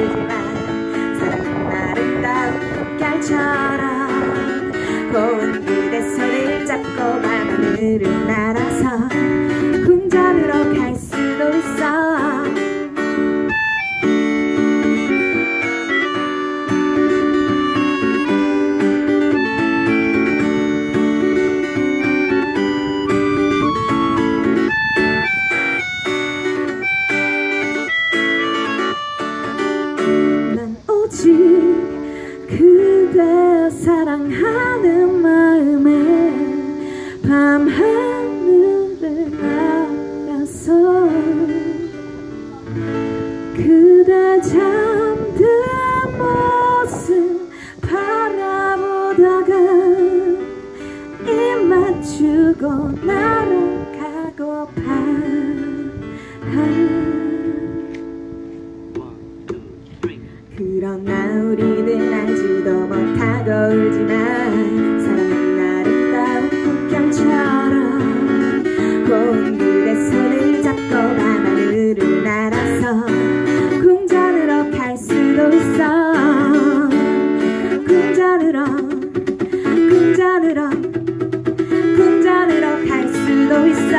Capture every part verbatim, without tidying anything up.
타오르지만 사랑은 아름다운 꽃결처럼 고운 그대 손을 잡고 밤하늘을 날아서 궁전으로 갈 수도 있어. 그대 사랑하는 마음에 밤하늘을 날아서 그대 잠든 모습 바라보다가 입 맞추고 날아가고파. 그러나 우리는 알지도 못하고 울지만 사랑은 아름다운 꽃결처럼 고운 그대 손을 잡고 밤하늘을 날아서 궁전으로 갈 수도 있어. 궁전으로 궁전으로 궁전으로 갈 수도 있어.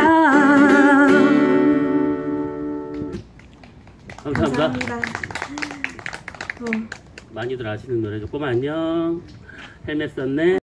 감사합니다. 감사합니다. 어. 많이들 아시는 노래죠. 꼬마 안녕. 헬멧 썼네.